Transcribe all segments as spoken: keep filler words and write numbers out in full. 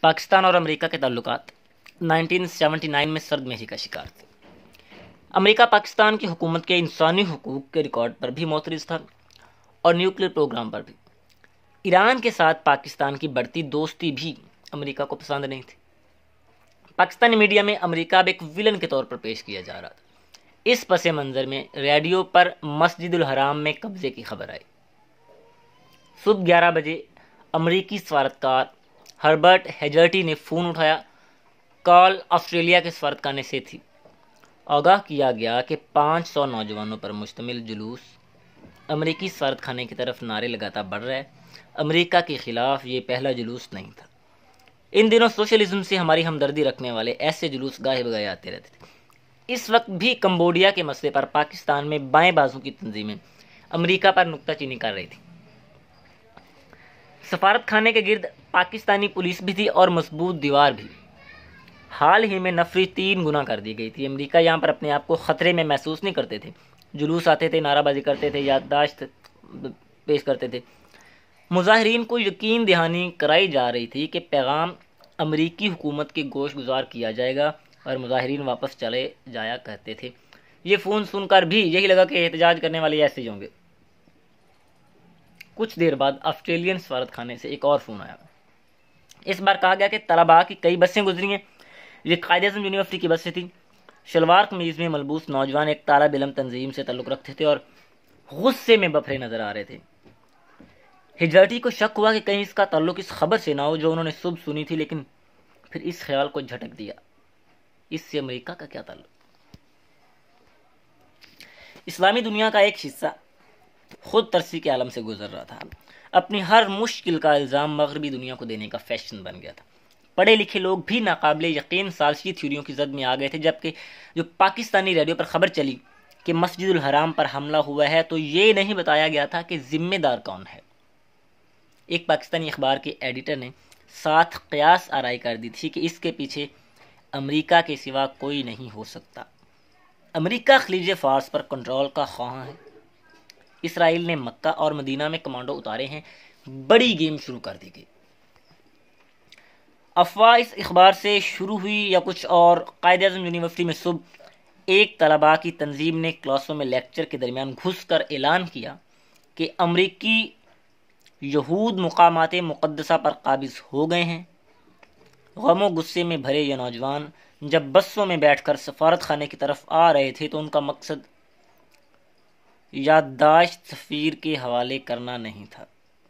पाकिस्तान और अमेरिका के ताल्लुकात नाइनटीन सेवेंटी नाइन में सर्द मेशी का शिकार थे। अमेरिका पाकिस्तान की हुकूमत के इंसानी हुकूक के रिकॉर्ड पर भी मोतरज़ था और न्यूक्लियर प्रोग्राम पर भी। ईरान के साथ पाकिस्तान की बढ़ती दोस्ती भी अमेरिका को पसंद नहीं थी। पाकिस्तानी मीडिया में अमेरिका अब एक विलन के तौर पर पेश किया जा रहा था। इस पस मंज़र में रेडियो पर मस्जिदुल हराम में कब्जे की खबर आई। सुबह ग्यारह बजे अमरीकी सफारतकार हर्बर्ट हेजर्टी ने फ़ोन उठाया। कॉल ऑस्ट्रेलिया के सफारतखाने से थी। आगाह किया गया कि पाँच सौ नौजवानों पर मुश्तमिल जुलूस अमरीकी सफारतखाने की तरफ नारे लगाता बढ़ रहा है। अमरीका के ख़िलाफ़ ये पहला जुलूस नहीं था। इन दिनों सोशलिज्म से हमारी हमदर्दी रखने वाले ऐसे जुलूस गाहे बगाहे आते रहते थे। इस वक्त भी कंबोडिया के मसले पर पाकिस्तान में बाएं बाजू की तंजीमें अमरीका पर नुक्ताचीनी कर रही थी। सफारत खाने के गिर्द पाकिस्तानी पुलिस भी थी और मजबूत दीवार भी। हाल ही में नफरी तीन गुना कर दी गई थी। अमरीका यहाँ पर अपने आप को ख़तरे में महसूस नहीं करते थे। जुलूस आते थे, नाराबाजी करते थे, याददाश्त पेश करते थे। मुजाहिरीन को यकीन दहानी कराई जा रही थी कि पैगाम अमरीकी हुकूमत के गोश गुजार किया जाएगा और मुजाहिरीन वापस चले जाया करते थे। ये फ़ोन सुनकर भी यही लगा कि एहतजाज करने वाले ऐसे ही होंगे। कुछ देर बाद ऑस्ट्रेलियन सफारत खाने से एक और फ़ोन आया। इस बार कहा गया कि तलबा की कई बसें गुजरी हैं। ये कायद-ए-आज़म यूनिवर्सिटी की बसें थीं। शलवार कमीज़ में मलबूस नौजवान एक तालिब इल्म तंजीम से ताल्लुक़ रखते थे और गुस्से में बफरे नज़र आ रहे थे। हिजर्टी को शक हुआ कि कहीं इसका ताल्लुक़ इस खबर से ना हो जो उन्होंने सुबह सुनी थी, लेकिन फिर इस ख्याल को झटक दिया, इससे अमेरिका का क्या ताल्लुक़। इस्लामी दुनिया का एक हिस्सा खुद तरसी के आलम से गुजर रहा था। अपनी हर मुश्किल का इल्ज़ाम मगरबी दुनिया को देने का फैशन बन गया था। पढ़े लिखे लोग भी नाकाबिले यकीन सालसी थ्योरियों की जद में आ गए थे। जबकि जो पाकिस्तानी रेडियो पर खबर चली कि मस्जिदुल हराम पर हमला हुआ है, तो ये नहीं बताया गया था कि जिम्मेदार कौन है। एक पाकिस्तानी अखबार के एडिटर ने साथ क़यास आराई कर दी थी कि इसके पीछे अमेरिका के सिवा कोई नहीं हो सकता। अमेरिका खलीज फ़ारस पर कंट्रोल का ख्वाह है। इसराइल ने मक्का और मदीना में कमांडो उतारे हैं। बड़ी गेम शुरू कर दी गई। अफवाह इस अखबार से शुरू हुई या कुछ और। कायद-ए-आज़म यूनिवर्सिटी में सुबह एक तलबा की तंजीम ने क्लासों में लेक्चर के दरमियान घुस कर ऐलान किया कि अमरीकी यहूद मुकामात मुक़द्दसा पर काबिज़ हो गए हैं। गमो गुस्से में भरे ये नौजवान जब बसों में बैठकर सफारत खाने की तरफ आ रहे थे तो उनका मकसद याददाश्त सफ़ीर के हवाले करना नहीं था।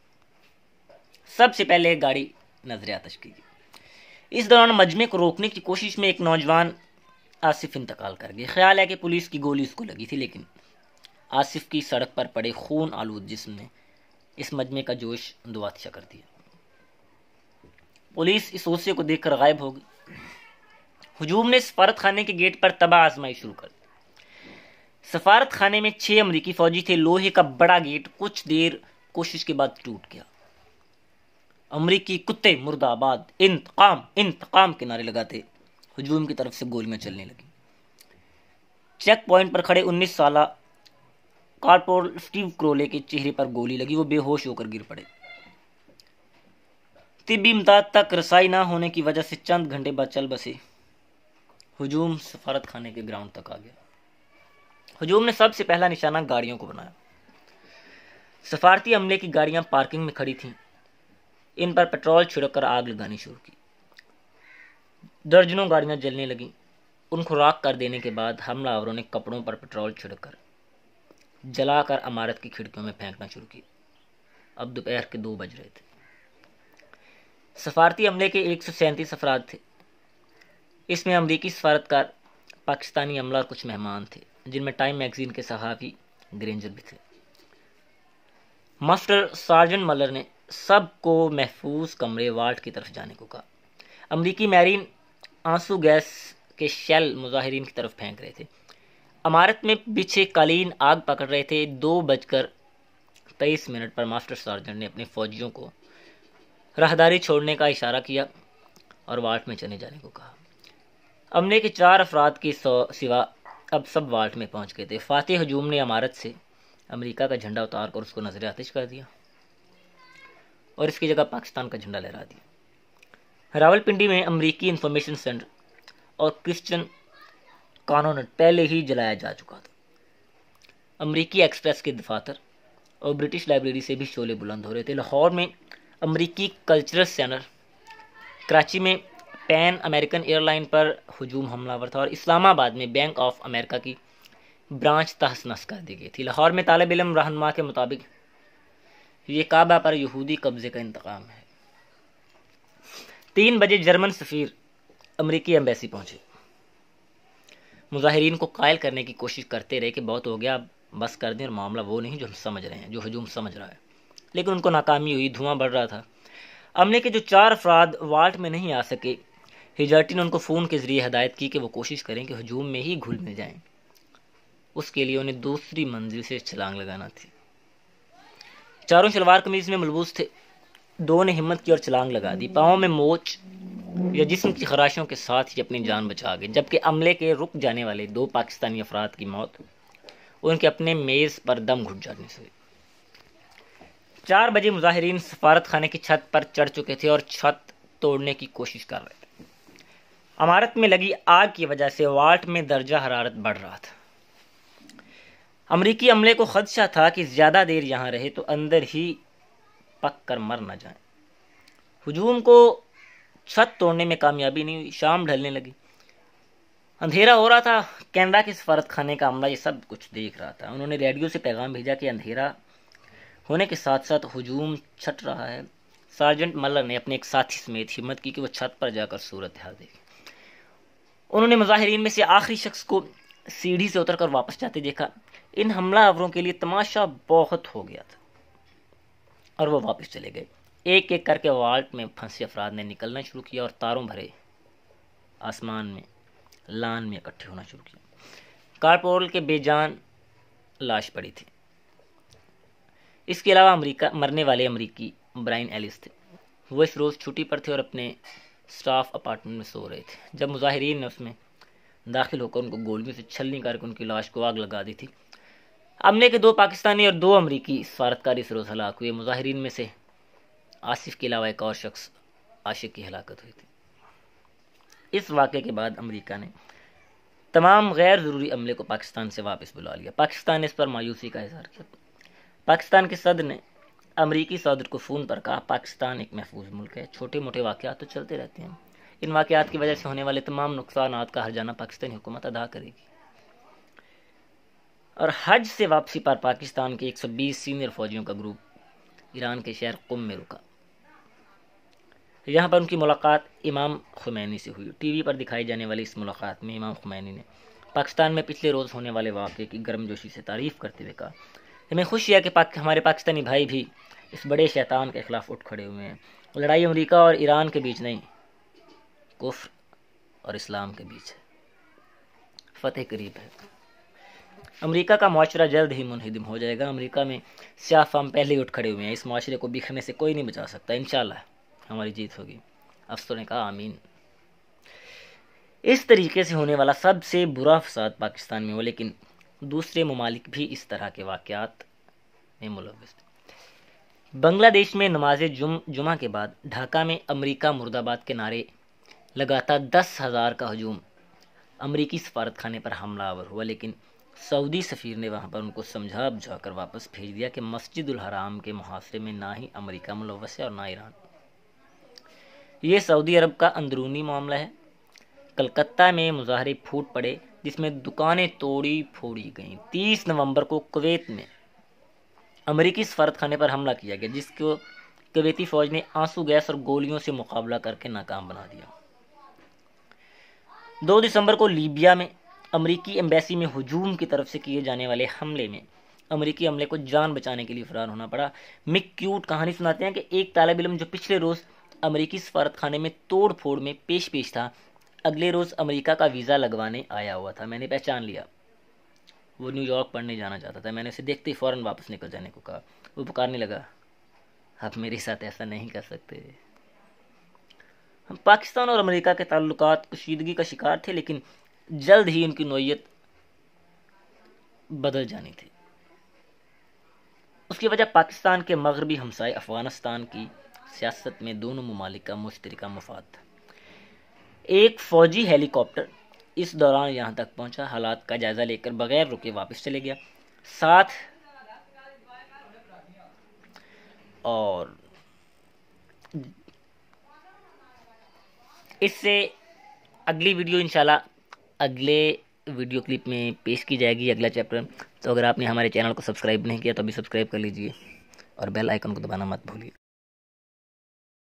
सबसे पहले एक गाड़ी नजर आतश की गई। इस दौरान मजमे को रोकने की कोशिश में एक नौजवान आसिफ इंतकाल कर गया। ख्याल है कि पुलिस की गोली उसको लगी थी, लेकिन आसिफ की सड़क पर पड़े खून आलूद जिस्म ने इस मजमे का जोश दुआतिशा कर दिया। पुलिस इस हादसे को देखकर गायब हो गई। हुजूम ने सफारत खाने के गेट पर तबाह आजमाई शुरू कर दी। सफारत खाने में छह अमरीकी फौजी थे। लोहे का बड़ा गेट कुछ देर कोशिश के बाद टूट गया। अमरीकी कुत्ते मुर्दाबाद, इंतकाम इंतकाम के नारे लगाते हुजूम की तरफ से गोलियां चलने लगी। चेक पॉइंट पर खड़े उन्नीस साला कॉर्पोरल स्टीव क्रोले के चेहरे पर गोली लगी। वो बेहोश होकर गिर पड़े। तिब्बी इमदाद तक रसाई ना होने की वजह से चंद घंटे बाद चल बसे। हुजूम सफारत खाने के ग्राउंड तक आ गया। हुजूम ने सबसे पहला निशाना गाड़ियों को बनाया। सफारती अमले की गाड़ियां पार्किंग में खड़ी थीं। इन पर पेट्रोल छिड़क कर आग लगानी शुरू की। दर्जनों गाड़ियां जलने लगीं। उनको राख कर देने के बाद हमलावरों ने कपड़ों पर पेट्रोल छिड़क कर जलाकर इमारत की खिड़कियों में फेंकना शुरू किया। अब दोपहर के दो बज रहे थे। सफारती अमले के एक सौ सैंतीस अफराद थे। इसमें अमरीकी सफारतकार, पाकिस्तानी अमला और कुछ मेहमान थे, जिनमें टाइम मैगजीन के सहाफ़ी ग्रेंजर भी थे। मास्टर सार्जेंट मलर ने सबको महफूज कमरे वाल्ट की तरफ जाने को कहा। अमरीकी मैरीन आंसू गैस के शेल मुजाहिरीन की तरफ फेंक रहे थे। इमारत में बिछे कालीन आग पकड़ रहे थे। दो बजकर तेईस मिनट पर मास्टर सार्जेंट ने अपने फौजियों को राहदारी छोड़ने का इशारा किया और वाल्ट में चले जाने को कहा। अमले के चार अफराद के सिवा अब सब वाल्ट में पहुंच गए थे। फातिह हुजूम ने इमारत से अमेरिका का झंडा उतार कर उसको नजर आतिश कर दिया और इसकी जगह पाकिस्तान का झंडा लहरा दिया। راولپنڈی میں امریکی انفارمیشن سینٹر اور کرسچن کانونٹ پہلے ہی جلایا جا چکا تھا۔ امریکی ایکسپریس کے دفاتر اور برٹش لائبریری سے بھی شعلے بلند ہو رہے تھے۔ لاہور میں امریکی کلچرل سینٹر، کراچی میں پین امریکن ایئر لائن پر ہجوم حملہ آور تھا، اور اسلام آباد میں بینک آف امریکہ کی برانچ تہس نہس کر دی گئی تھی۔ لاہور میں طالب علم رہنما کے مطابق یہ کعبہ پر یہودی قبضے کا انتقام ہے۔ تین بجے جرمن سفیر امریکی ایمبیسی پہنچے، مظاہرین کو قائل کرنے کی کوشش کرتے رہے کہ بہت ہو گیا، بس کر دیں، اور معاملہ وہ نہیں جو ہم سمجھ رہے ہیں، جو ہجوم سمجھ رہا ہے، لیکن ان کو ناکامی ہوئی، دھواں بڑھ رہا تھا۔ عملے کے جو چار افراد والٹ میں نہیں آ سکے، ہجرٹی نے ان کو فون کے ذریعے ہدایت کی کہ وہ کوشش کریں کہ ہجوم میں ہی گھل مل جائیں۔ اس کے لیے انہیں دوسری منزل سے چھلانگ لگانا تھی۔ چاروں شلوار قمیض میں ملبوس تھے، دو نے ہمت کی اور چھلانگ لگا دی۔ پاؤں میں موچ یا جسم کی خراشوں کے ساتھ ہی اپنی جان بچا گئے، جبکہ عملے کے رک جانے والے دو پاکستانی افراد کی موت ان کے اپنے میز پر دم گھٹ جانے سے ہوئی۔ چار بجے مظاہرین سفارت خانے کی چھت پر چڑھ چکے تھے اور چھت توڑنے کی کوشش کر رہے تھے۔ عمارت میں لگی آگ کی وجہ سے والٹ میں درجہ حرارت بڑھ رہا تھا۔ امریکی عملے کو خدشہ تھا کہ زیادہ دیر یہاں رہے تو اندر ہی پک کر مر نہ جائیں۔ ہجوم کو چھت توڑنے میں کامیابی نہیں ہوئی، شام ڈھلنے لگی، اندھیرا ہو رہا تھا۔ کینیڈا کے سفارت خانے کا عملہ یہ سب کچھ دیکھ رہا تھا۔ انہوں نے ریڈیو سے پیغام بھیجا کہ اندھیرا ہونے کے ساتھ ساتھ ہجوم چھٹ رہا ہے۔ سارجنٹ ملر نے اپنے ایک ساتھی سمیت ہمت کی کہ وہ چھت پر جا کر صورتحال دیکھے۔ انہوں نے مظاہرین میں سے آخری شخص کو سیڑھی سے اتر کر واپس جاتے دیکھا۔ ان حملہ آوروں کے لیے تماشا بہت ہو گیا تھا اور وہ واپس چلے گئے۔ ایک ایک کر کے والٹ میں پھنسے افراد نے نکلنا شروع کیا اور تاروں بھرے آسمان میں لان میں اکٹھے ہونا شروع کیا۔ کارپورل کے بے جان لاش پڑی تھی۔ اس کے علاوہ امریکہ مرنے والے امریکی برائن ایلس تھے۔ وہ اس روز چھٹی پر تھے اور اپنے سٹاف اپارٹمنٹ میں سو رہے تھے جب مظاہرین نے اس میں داخل ہو کر ان کو گولیوں سے چھلنی کر کے ان کی لاش کو آگ لگا دی تھی۔ عملے کے دو پاکستانی اور دو امریکی سفارتکار اس روز ہلاک ہوئے۔ مظاہرین میں سے آصف کے علاوہ ایک اور شخص عاشق کی ہلاکت ہوئی تھی۔ اس واقعے کے بعد امریکہ نے تمام غیر ضروری عملے کو پاکستان سے واپس بلا لیا۔ پاکستان نے اس پر مایوسی کا اظہار کیا۔ پاکستان کے صدر نے امریکی صدر کو فون پر کہا، پاکستان ایک محفوظ ملک ہے، چھوٹے موٹے واقعات تو چلتے رہتے ہیں، ان واقعات کی وجہ سے ہونے والے تمام نقصانات کا ہرجانہ پاکستانی حکومت ادا کرے گی۔ اور حج سے واپسی پر پاکستان کے ایک سو بیس سینئر فوجیوں کا گروپ ایران کے شہر قم میں رکا۔ یہاں پر ان کی ملاقات امام خمینی سے ہوئی۔ ٹی وی پر دکھائی جانے والی اس ملاقات میں امام خمینی نے پاکستان میں پچھلے روز ہونے والے واقعے کی گرمجوشی سے تعریف کرتے ہوئے کہا، ہمیں خوشی ہے کہ پاک ہمارے پاکستانی بھائی بھی اس بڑے شیطان کے خلاف اٹھ کھڑے ہوئے ہیں۔ لڑائی امریکہ اور ایران کے بیچ نہیں، کفر اور اسلام کے بیچ ہے، فتح قریب ہے۔ امریکہ کا معاشرہ جلد ہی منہدم ہو جائے گا۔ امریکہ میں سیاہ فام پہلے ہی اٹھ کھڑے ہوئے ہیں، اس معاشرے کو بکھرنے سے کوئی نہیں بچا سکتا، انشاءاللہ ہماری جیت ہوگی۔ افسروں نے کہا آمین۔ اس طریقے سے ہونے والا سب سے برا فساد پاکستان میں ہو، لیکن دوسرے ممالک بھی اس طرح کے واقعات میں ملوث ہیں۔ بنگلہ دیش میں نماز جم جمعہ کے بعد ڈھاکہ میں امریکہ مرد آباد کے نعرے لگاتا دس ہزار کا ہجوم امریکی سفارت خانے پر حملہ آور ہوا، لیکن سعودی سفیر نے وہاں پر ان کو سمجھا بجھا کر واپس بھیج دیا کہ مسجد الحرام کے محاصرے میں نہ ہی امریکہ ملوث ہے اور نہ ایران۔ یہ سعودی عرب کا اندرونی معاملہ ہے۔ کلکتہ میں مظاہرے پھوٹ پڑے جس میں دکانیں توڑی پھوڑی گئیں۔ تیس نومبر کو کویت میں امریکی سفارت خانے پر حملہ کیا گیا، جس کو کویتی فوج نے آنسو گیس اور گولیوں سے مقابلہ کر کے ناکام بنا دیا۔ دو دسمبر کو لیبیا میں امریکی ایمبیسی میں ہجوم کی طرف سے کیے جانے والے حملے میں امریکی عملے کو جان بچانے کے لیے فرار ہونا پڑا۔ مک کیوٹ کہانی سناتے ہیں کہ ایک طالب علم جو پچھلے روز امریکی سفارت خانے میں توڑ پھوڑ میں پیش پیش تھا، اگلے روز امریکہ کا ویزا لگوانے آیا ہوا تھا۔ میں نے پہچان لیا، وہ نیو یارک پڑھنے جانا چاہتا تھا۔ میں نے اسے دیکھتے ہی فوراً واپس نکل جانے کو کہا۔ وہ پکارنے لگا، آپ میرے ساتھ ایسا نہیں کر سکتے۔ ہم پاکستان اور امریکہ کے تعلقات کشیدگی کا شکار تھے، لیکن جلد ہی ان کی نوعیت بدل جانی تھی۔ اس کی وجہ پاکستان کے مغربی ہمسائے افغانستان کی سیاست میں دونوں ممالک کا مشترکہ مفاد تھا۔ ایک فوجی ہیلی کاپٹر اس دوران یہاں تک پہنچا، حالات کا جائزہ لے کر بغیر رکے واپس چلے گیا۔ ساتھ اور اس سے اگلی ویڈیو انشاءاللہ اگلے ویڈیو کلپ میں پیش کی جائے گی، اگلا چیپٹر۔ تو اگر آپ نے ہمارے چینل کو سبسکرائب نہیں کیا تو ابھی سبسکرائب کر لیجئے اور بیل آئیکن کو دبانا مت بھولیے۔